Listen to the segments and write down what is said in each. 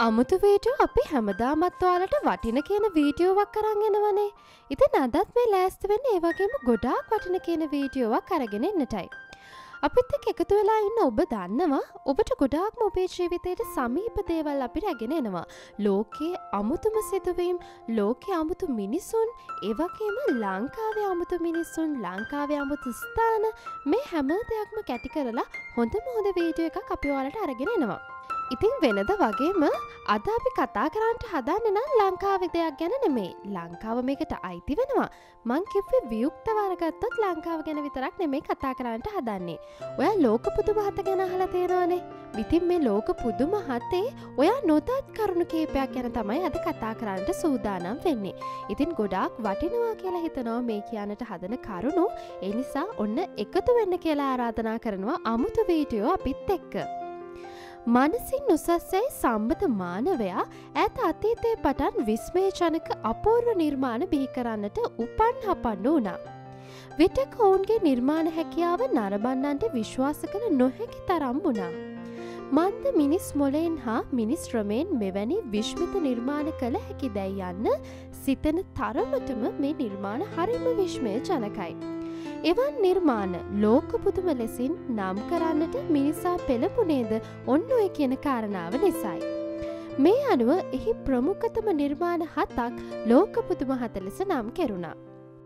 අමුතු වීඩියෝ අපි හැමදාමත් ඔයාලට වටින කියන වීඩියෝවක් අරන් එනවනේ. ඉතින් අදත් මේ ලෑස්ති වෙන්නේ ඒ වගේම ගොඩාක් වටින කියන වීඩියෝවක් අරගෙන එන්නටයි. අපිත් එක්ක එකතු වෙලා ඉන්න ඔබ දන්නවා ඔබට ගොඩාක්ම ඔබේ ජීවිතේට සමීප දේවල් අපි රැගෙන එනවා. ලෝකයේ අමුතුම සිදුවීම්, ලෝකයේ අමුතු මිනිසුන්, ඒ වගේම ලංකාවේ අමුතු මිනිසුන්, ලංකාවේ අමුතු ස්ථාන, මේ හැම දෙයක්ම කැටි කරලා හොඳම හොඳ වීඩියෝ එකක් අපි ඔයාලට අරගෙන එනවා. ඉතින් වෙනද වගේම අද අපි කතා කරන්න හදන්නේ නම් ලංකාවේ දෙයක් ගැන නෙමෙයි. ලංකාව මේකට අයිති වෙනවා. මං කිව්වේ වියුක්ත වර්ගත්තොත් ලංකාව ගැන විතරක් නෙමෙයි කතා කරන්න හදන්නේ. ඔයා ලෝක පුදුම හත ගැන අහලා තියෙනවනේ. ඉතින් මේ ලෝක පුදුම හතේ ඔයා නොදත් කරුණු කීපයක් ගැන තමයි අද කතා කරන්න සූදානම් වෙන්නේ. ඉතින් ගොඩාක් වටිනවා කියලා හිතනවා මේ කියන්නට හදන කරුණු. ඒ නිසා ඔන්න එකතු වෙන්න කියලා ආරාධනා කරනවා අමුතු වීඩියෝ අපිත් එක්ක. මනසින් උසස්සේ සම්බත මානවයා ඈත අතීතයේ පටන් විස්මයජනක අපූර්ව නිර්මාණ බිහි කරන්නට උපන් හපන්න වුණා. විටක ඔවුන්ගේ නිර්මාණ හැකියාව නරඹන්නන්ට විශ්වාස කළ නොහැකි තරම් වුණා. මන්ද මිනිස් මොලෙන් හා මිනිස් ශ්‍රමයෙන් මෙවැනි විශ්මිත නිර්මාණ කළ හැකි දැයි යන්න සිතන තරමටම මේ නිර්මාණ හරිම විශ්මයජනකයි. එවන් නිර්මාණ ලෝක පුදුම ලෙසින් නම් කරන්නට මිනිසා පෙළඹුණේද ඔන්න ඔය කියන කාරණාව නිසායි. මේ අනුව එහි ප්‍රමුඛතම නිර්මාණ 7ක් ලෝක පුදුම 7 ලෙස නම් කෙරුණා.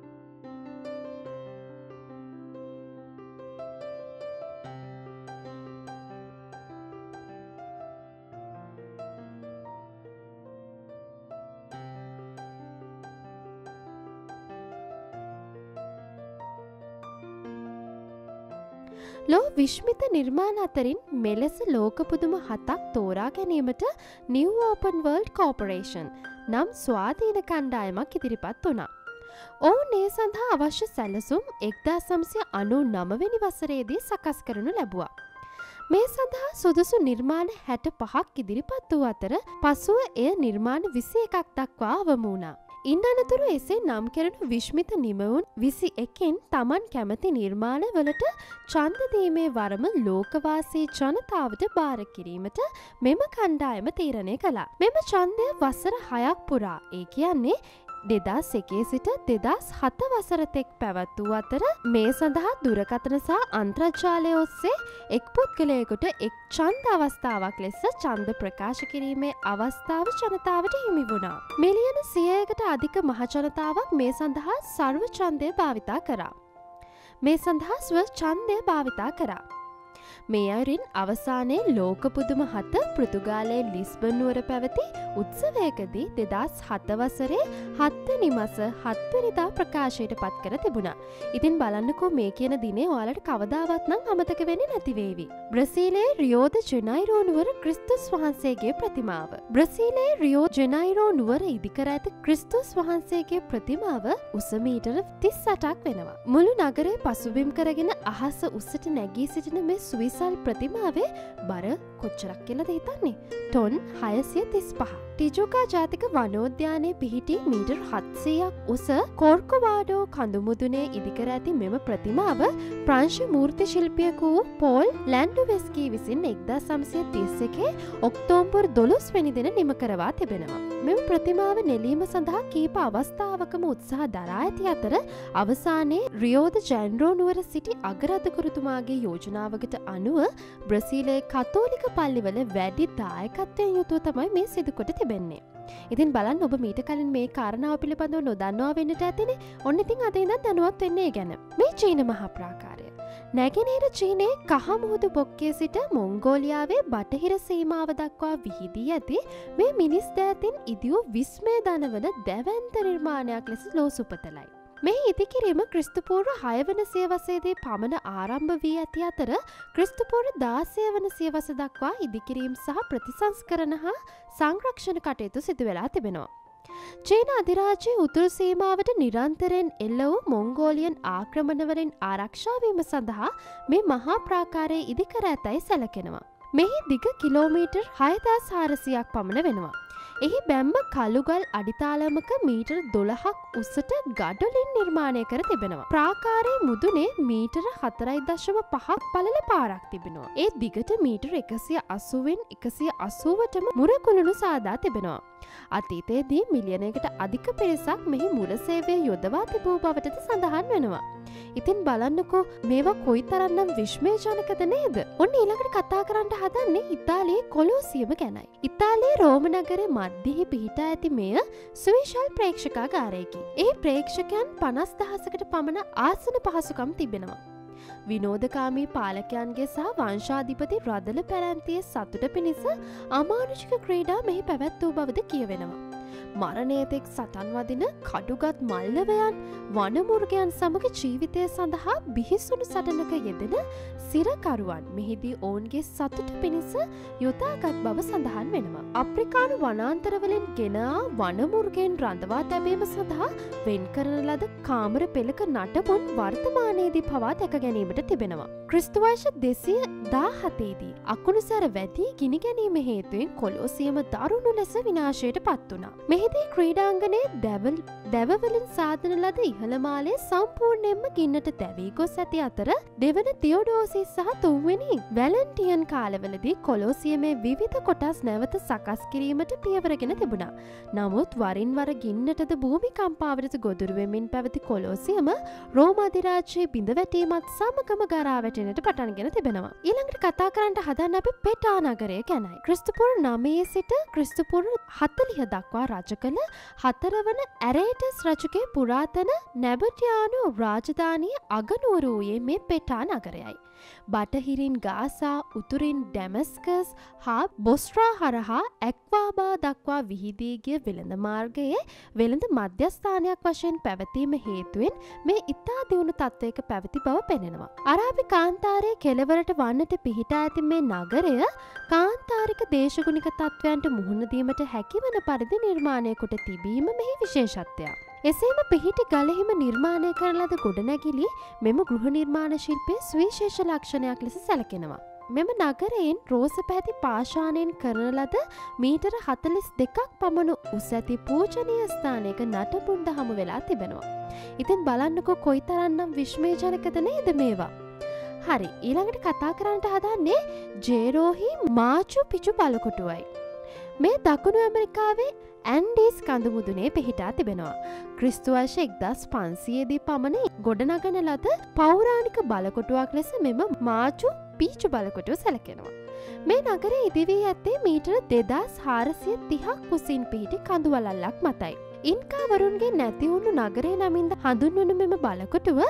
ලෝ විශ්මිත නිර්මාණ අතරින් මෙලෙස ලෝක පුදුම 7ක් තෝරා ගැනීමට New7Wonders Corporation නම් ස්වාධීන කණ්ඩායමක් ඉදිරිපත් වුණා. ඔවුන් ඒ සඳහා අවශ්‍ය සැලසුම් 1999 වෙනි වසරේදී සකස් කරනු ලැබුවා. මේ සඳහා සුදුසු නිර්මාණ 65ක් ඉදිරිපත් වූ අතර පසුව එය නිර්මාණ 21ක් දක්වා අවම වුණා. ඉන් අනතුරු එසේ නම් කෙරෙනු විශ්මිත නිමවුන් 21න් තමන් කැමති නිර්මාණ වලට ඡන්ද දීමේ වරම ලෝකවාසී ජනතාවට බාර කිරීමට මෙම කණ්ඩායම තීරණය කළා. මෙම ඡන්දය වසර 6ක් පුරා, ඒ කියන්නේ 2001 සිට 2007 වසර තෙක් පැවැත් වූ අතර මේ සඳහා දුරකථන සහ අන්තර්ජාලය ඔස්සේ එක් පුද්ගලයෙකුට එක් ඡන්ද අවස්ථාවක් ලෙස ඡන්ද ප්‍රකාශ කිරීමේ අවස්ථාව ජනතාවට හිමි වුණා. මිලියන 100කට අධික මහ ජනතාවක් මේ සඳහා සර්ව ඡන්දය භාවිතා කරා. මේ සඳහා ස්ව ඡන්දය භාවිතා කරා. මේ අයුරින් අවසානයේ ලෝක පුදුම 7 පෘතුගාලයේ ලිස්බන් නුවර පැවති උත්සවයකදී 2007 වසරේ 7 වෙනි මාස 7 වෙනිදා ප්‍රකාශයට පත් කර තිබුණා. ඉතින් බලන්නකෝ මේ කියන දිනේ ඔයාලට කවදාවත් නම් අමතක වෙන්නේ නැති වේවි. බ්‍රසීලයේ රියෝ ද ජනයිරෝ නුවර ක්‍රිස්තුස් වහන්සේගේ ප්‍රතිමාව. බ්‍රසීලයේ රියෝ ජනයිරෝ නුවර ඉදිකර ඇති ක්‍රිස්තුස් වහන්සේගේ ප්‍රතිමාව උස මීටර 38ක් වෙනවා. මුළු නගරය පසුබිම් කරගෙන අහස උසට නැගී සිටින මේ සුවිසල් ප්‍රතිමාවේ බර කොච්චරක් කියලාද හිතන්නේ? ටොන් 635. ටිජුකා ජාතික වනෝද්‍යානයේ පිහිටි මීටර් 700ක් උස කෝර්කොවාඩෝ කඳුමුදුනේ ඉදිකර ඇති මෙම ප්‍රතිමාව ප්‍රංශ මූර්ති ශිල්පියෙකු පෝල් ලැන්ඩුවෙස්කී විසින් 1931 ඔක්තෝබර් 12 වෙනි දින නිම කරවා තිබෙනවා. මෙම ප්‍රතිමාව නෙලීම සඳහා කීප අවස්ථාවකම උත්සාහ දරා ඇති අතර අවසානයේ රියෝ ද ජනයිරෝ නුවර සිටි අගරාධකතුමාගේ යෝජනාවකට අනුව බ්‍රසීලයේ කතෝලික පල්ලිවල වැඩි දායකත්වයෙන් යුතුව තමයි මේ සිදු කොට තිබෙන්නේ. ඉතින් බලන්න ඔබ මීට කලින් මේ කාරණාව පිළිබඳව නොදන්නවා වෙන්නට ඇතිනේ. ඔන්න ඉතින් අද ඉඳන් දැනුවත් වෙන්නේ ඒ ගැන. මේ චීන මහා ප්‍රාකාරය නැගෙනහිර චීනයේ කහ මුහුදු බොක්කේ සිට මොංගෝලියාවේ බටහිර සීමාව දක්වා විහිදී ඇති මේ මිනිස් දෑතින් ඉදිවූ විස්මය දනවන දැවැන්ත නිර්මාණයක් ලෙස ලෝසුපතලයි. මේ ඉදිකිරීම ක්‍රිස්තුපූර්ව 6 වන සියවසේදී පමණ ආරම්භ වී ඇති අතර ක්‍රිස්තුපූර්ව 16 වන සියවස දක්වා ඉදිකිරීම සහ ප්‍රතිසංස්කරණ හා සංරක්ෂණ කටයුතු සිදු වෙලා තිබෙනවා. චීන අධිරාජ්‍යයේ උතුරු සීමාවට නිරන්තරයෙන් එල්ල වූ මොංගෝලියන් ආක්‍රමණවලින් ආරක්ෂා වීම සඳහා මේ මහා ප්‍රාකාරය ඉදිකර ඇතැයි සැලකෙනවා. මෙහි දිග කිලෝමීටර් 6400ක් පමණ වෙනවා. එහි බැම්ම කළුගල් අඩිතාලමක මීටර් 12ක් උසට ගඩොලින් නිර්මාණය කර තිබෙනවා. ප්‍රාකාරයේ මුදුනේ මීටර 4.5ක් පළල පාරක් තිබෙනවා. ඒ දිගට මීටර 180න් 180ටම මුරකුළුණු සාදා තිබෙනවා. අතීතයේදී මිලියනයකට අධික පිරිසක් මෙහි මුර සේවය යොදවා තිබූ බවටද සඳහන් වෙනවා. ඉතින් බලන්නකෝ මේවා කොයිතරම්නම් විශ්මයජනකද නේද? ඔන්න ඊළඟට කතා කරන්න හදන්නේ ඉතාලියේ කොලොසියම ගැනයි. ඉතාලියේ රෝම නගරයේ මැදෙහි පිහිටා ඇති මෙය සුවිශාල ප්‍රේක්ෂකාගාරයකි. ඒ ප්‍රේක්ෂකයන් 50,000කට පමණ ආසන පහසුකම් තිබෙනවා. විනෝදකාමී පාලකයන්ගේ සහ වංශාධිපති රදල පැරැන්තියේ සතුට පිණිස අමානුෂික ක්‍රීඩා මෙහි පැවැත් වූ බවද කියවෙනවා. මරණයතෙක් සටන් වදින කඩුගත් මල්ලවයන් වනමුර්ගයන් සමග ජීවිතය සඳහා බිහිසුණු සටනක යෙදෙන සිරකරුවන් මෙහිදී ඔවුන්ගේ සතුට පිණිස යොදාගත් බව සඳහන් වෙනවා. අප්‍රිකානු වනාන්තරවලින් ගෙනා වනමුර්ගෙන් රඳවා තැබීම සඳහා වෙන් කරන ලද කාමර පෙළක නටබුන් වර්තමානයේදී පවා දැක ගැනීමට තිබෙනවා. ක්‍රිස්තුවර්ෂ 217දී අකුණුසැර වැදී ගිනි ගැනීම හේතුවෙන් කොලොසියම දරුණු ලෙස විනාශයට පත් වුණා. මෙහිදී ක්‍රීඩාංගණයේ දැවවලින් සාදන ලද ඉහළ මාලය සම්පූර්ණයෙන්ම ගින්නට දැවී ගොස් ඇති අතර දෙවන තියෝඩෝසිස් සහ තුන්වෙනි වැලන්ටියන් කාලවලදී කොලොසියමේ විවිධ කොටස් නැවත සකස් කිරීමට පියවරගෙන තිබුණා. නමුත් වරින් වර ගින්නටද භූමිකම්පාවටද ගොදුරු වෙමින් පැවති කොලොසියම රෝම අධිරාජ්‍යයේ බිඳ වැටීමත් සමගම ගරා වැටෙන්නට පටන්ගෙන තිබෙනවා. ඊළඟට කතා කරන්න හදන්න අපි පෙටා නගරය ගැනයි. ක්‍රිස්තුපුර 9 සිට ක්‍රිස්තුපුර 40 දක්වා රජ කළ 4 වන ඇරේටස් රජුගේ පුරාතන නැබටියානු රාජධානිය අගනුවර වූයේ මේ පෙටා නගරයයි. බටහිරින් ගාසා, උතුරින් ඩැමස්කස් හා බොස්ට්‍රා හරහා ඇක්වාබා දක්වා විහිදී ගිය වෙළඳ මාර්ගයේ වෙළඳ මධ්‍යස්ථානයක් වශයෙන් පැවතීම හේතුවෙන් මේ ඉතා දියුණු තත්ත්වයක පැවති බව පෙනෙනවා. අරාබි කාන්තාරයේ කෙළවරට වන්නට පිහිටා ඇති මේ නගරය කාන්තාරික දේශගුණික තත්ත්වයන්ට මුහුණ දීමට හැකිවන පරිදි නිර්මාණය කොට තිබීම මෙහි විශේෂත්වයක්. එසේම පිහිටි ගලෙහිම නිර්මාණය කරන ලද ගොඩනැගිලි මෙම ගෘහ නිර්මාණ ශිල්පයේ සුවිශේෂ ලක්ෂණයක් ලෙස සැලකෙනවා. මෙම නගරයෙන් රෝස පැහැති පාෂාණයෙන් කරන ලද මීටර 42ක් පමණ උස ඇති පූජනීය ස්ථානයක නටබුන්ද හමු වෙලා තිබෙනවා. ඉතින් බලන්නකෝ කොයිතරම්නම් විශ්මයජනකද නේද මේවා? හරි, ඊළඟට කතා කරන්නට හදන්නේ ජේරෝහි මාචු පිචු බලකොටුවයි. මේ දකුණු ඇමරිකාවේ ඇන්ඩීස් කඳු මුදුනේ පිහිටා තිබෙනවා. ක්‍රිස්තුවර්ෂ 1500දී පමණ ගොඩනගන ලද පෞරාණික බලකොටුවක් ලෙස මෙම මාචු පීචු බලකොටුව සැලකෙනවා. මේ නගරය ඉදිවී ඇත්තේ මීටර 2430ක් කුසින් පිහිටි කඳු වලල්ලක් මතයි. ඉන්කාවරුන්ගේ නැතිවුණු නගරය නමින්ද හඳුන්වන මෙම බලකොටුව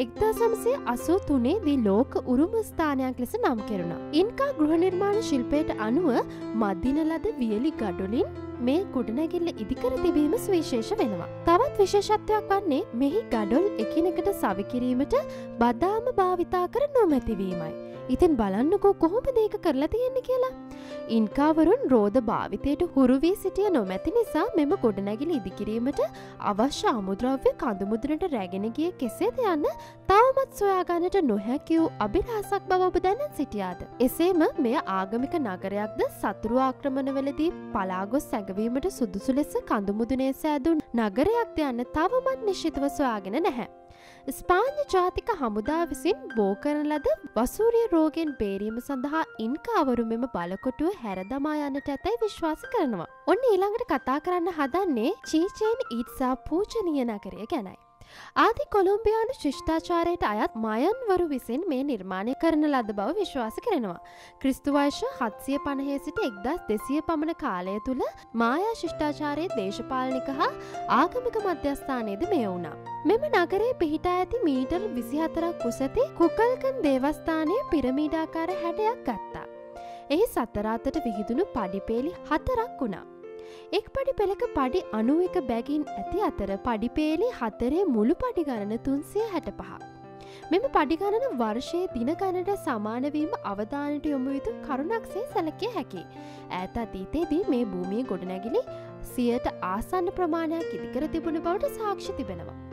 1983 දී ලෝක උරුම ස්ථානයක් ලෙස නම් කෙරුණා. ඉන්කා ගෘහ නිර්මාණ ශිල්පයට අනුව මදින ලද වියලි ගඩොලින් මේ ගොඩනැගිල්ල ඉදිකර තිබීම සුවිශේෂ වෙනවා. තවත් විශේෂත්වයක් වන්නේ මෙහි ගඩොල් එකිනෙකට සවි කිරීමට බදාම භාවිතා කර නොමැතිවීමයි. ඉතින් බලන්නකෝ කොහොමද ඒක කරලා තියෙන්නේ කියලා. ඉන්කාවරුන් රෝද භාවිතයට හුරු වී සිටිය නොමැති නිසා මෙම ගොඩනැගිලි ඉදිකිරීමට අවශ්‍ය අමුද්‍රව්‍ය කඳු මුදුනට රැගෙන ගියේ කෙසේද යන්න තවමත් සොයාගන්නට නොහැකි වූ අභිලාෂයක් බව ඔබ දැනන් සිටියාද? එසේම මෙය ආගමික නගරයක්ද සතුරු ආක්‍රමණවලදී පලා ගොස් සැඟවීමට සුදුසු ලෙස කඳු මුදුනේ සෑදුණු නගරයක්ද යන්න තවමත් නිශ්චිතව සොයාගෙන නැහැ. ස්පාඤ්ඤ ජාතික හමුදා විසින් බෝ කරන ලද වසූරිය රෝගයෙන් බේරීම සඳහා ඉන්කාවරු මෙම බලකොටුව හැර දමා යන්නට ඇතැයි විශ්වාස කරනවා. ඔන්න ඊළඟට කතා කරන්න හදන්නේ චීචේන් ඊට්සා පූජනීය නගරය ගැනයි. ආදි කොලොම්බියානු ශිෂ්ටාචාරයට අයත් මයන්වරු විසින් මේ නිර්මාණය කරන ලද බව විශ්වාස කරනවා. ක්‍රිස්තුවර්ෂ 750 සිට 1200 පමණ කාලය තුළ මායා ශිෂ්ටාචාරයේ දේශපාලනික හා ආගමික මධ්‍යස්ථානයේද මෙය වුණා. මෙම නගරයේ පිහිටා ඇති මීටර් 24ක් උස ඇති කුකල්කන් දේවස්ථානය පිරමීඩාකාර හැඩයක් ගත්තා. එහි සතර අතට විහිදුණු පඩිපේලි 4ක් වුණා. එක් පඩි පෙළක පඩි 91 බැගින් ඇති අතර පඩිපේලි 4 මුළු පඩි ගණන 365. මෙම පඩි ගණන වර්ෂයේ දින ගණනට සමාන වීම අවධානයට යොමු යුතු කරුණක්සේ සැලකිය හැකියි. ඈත අතීතයේදී මේ භූමියේ ගොඩනැගිලි 100ට ආසන්න ප්‍රමාණයක් ඉදිකර තිබුණ බවට සාක්ෂි තිබෙනවා.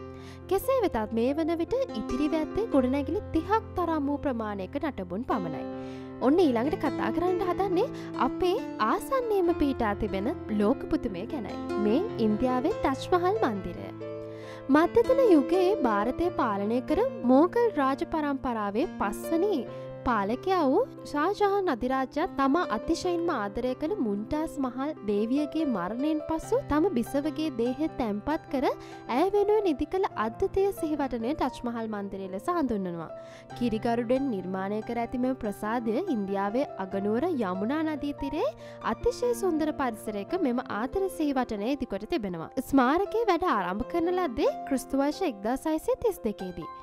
කෙසේ වෙතත් මේ වන විට ඉතිරිව ඇත්තේ ගොඩනැගිලි 30ක් තරම් වූ ප්‍රමාණයක නටබුන් පමණයි. ඔන්න ඊළඟට කතා කරන්න හදන්නේ අපේ ආසන්නයේම පිහිටා තිබෙන ලෝක පුදුමය ගැනයි. මේ ඉන්දියාවේ ටජ් මහල් මන්දිරය. මධ්‍යතන යුගයේ ಭಾರತය පාලනය කර මෝගල් රාජ පරම්පරාවේ පස්වනි පාලකයා වූ ෂාජහාන් අධිරාජයා තමා අතිශයින්ම ආදරය කළ මුන්ටාස් මහල් දේවියගේ මරණයෙන් පසු තම බිසවගේ දේහය තැන්පත් කර ඇය වෙනුවෙන් ඉදි කළ අද්විතීය සිහිවටනය ටජ් මහල් මන්දිරය ලෙස හඳුන්වනවා. කිරිගරුඩෙන් නිර්මාණය කර ඇති මෙම ප්‍රසාදය ඉන්දියාවේ අගනුවර යමුනා නදී තිරේ අතිශය සුන්දර පරිසරයක මෙම ආදර සිහිවටනය ඉදිකොට තිබෙනවා. ස්මාරකයේ වැඩ ආරම්භ කරන ලද්දේ ක්‍රිස්තු වර්ෂ 1632 දී.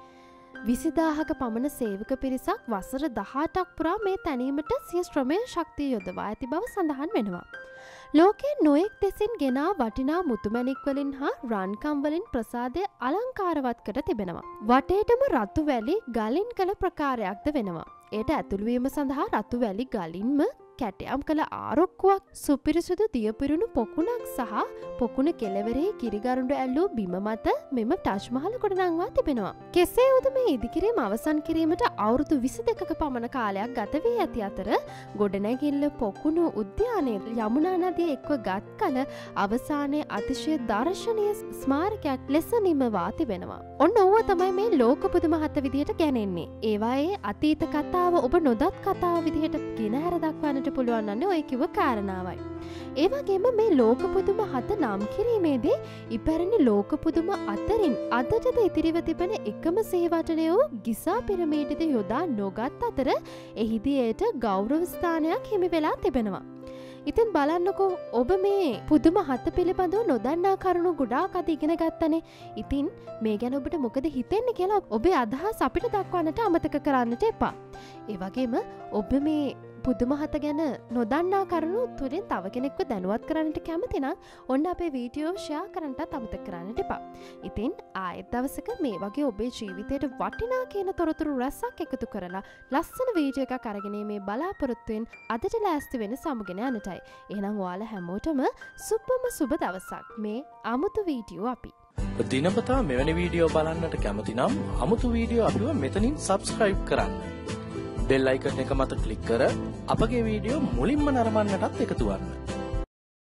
20000ක පමණ සේවක පිරිසක් වසර 18ක් පුරා මේ තැනීමට සිය ශ්‍රමය ශක්තිය යොදවා ඇති බව සඳහන් වෙනවා. ලෝකයේ නොයෙක් දෙසින් ගෙනා වටිනා මුතුමැණික් වලින් හා රන්කම් වලින් ප්‍රසාදය අලංකාරවත් කර තිබෙනවා. වටේටම රතු වැලි ගලින් කළ ප්‍රකාරයක්ද වෙනවා. එයට ඇතුළුවීම සඳහා රතු වැලි ගලින්ම කැටයම් කළ ආරොක්කුවක්, සුපිරිසුදු දියපිරුණු පොකුණක් සහ පොකුණ කෙළවරෙහි කිරිගරුඬු ඇල්ලූ බිම මත මෙම ටජ් මහල ගොඩනංවා තිබෙනවා. කෙසේ වුවද මේ ඉදිකිරීම අවසන් කිරීමට අවුරුදු 22ක පමණ කාලයක් ගත වී ඇති අතර ගොඩනැගිල්ල පොකුණු උද්‍යානයේ යමුනා නදිය එක්ව ගත් කල අවසානයේ අතිශය දර්ශනීය ස්මාරකයක් ලෙස නිමවා තිබෙනවා. ඔන්න ඕවා තමයි මේ ලෝක පුදුම හත විදිහට ගැනෙන්නේ. ඒවායේ අතීත කතාව ඔබ නොදත් කතාව විදිහට ගෙනහැර දක්වන්නට පුළුවන් වන්නේ ඔය කිව්ව කාරණාවයි. ඒ වගේම මේ ලෝක පුදුම හත නම් කිරීමේදී ඉපැරණි ලෝක පුදුම අතරින් අදටද ඉතිරිව තිබෙන එකම සිහිවටනය වූ ගිසා පිරමීඩද යොදා නොගත් අතර එහිදී එයට ගෞරව ස්ථානයක් හිමි වෙලා තිබෙනවා. ඉතින් බලන්නකෝ ඔබ මේ පුදුම හත පිළිබඳව නොදන්නා කරුණු ගොඩාක් අද ඉගෙන ගත්තනේ. ඉතින් මේ ගැන ඔබට මොකද හිතෙන්නේ කියලා ඔබේ අදහස් අපිට දක්වන්නට අමතක කරන්නට එපා. ඒ වගේම ඔබ මේ පුදුම හත ගැන නොදන්නා කරුණු තුලින් තව කෙනෙක්ව දැනුවත් කරන්නට කැමති නම් ඔන්න අපේ වීඩියෝ ෂෙයා කරන්නටත් අමතක කරන්නට එපා. ඉතින් ආයෙත් දවසක මේ වගේ ඔබේ ජීවිතයට වටිනා කියන තොරතුරු රැසක් එකතු කරලා ලස්සන වීඩියෝ එකක් අරගෙන මේ බලාපොරොත්තුෙන් අදට ලෑස්ති වෙන සමුගෙන යන්නටයි. එහෙනම් ඔයාලා හැමෝටම සුබ දවසක්. මේ අමුතු වීඩියෝ අපි දිනපතා මෙවැනි වීඩියෝ බලන්නට කැමති නම් අමුතු වීඩියෝ අපිව මෙතනින් subscribe කරන්න. බෙල් අයිකන් එක මත ක්ලික් කර අපගේ වීඩියෝ මුලින්ම නරඹන්නටත් එකතු වන්න.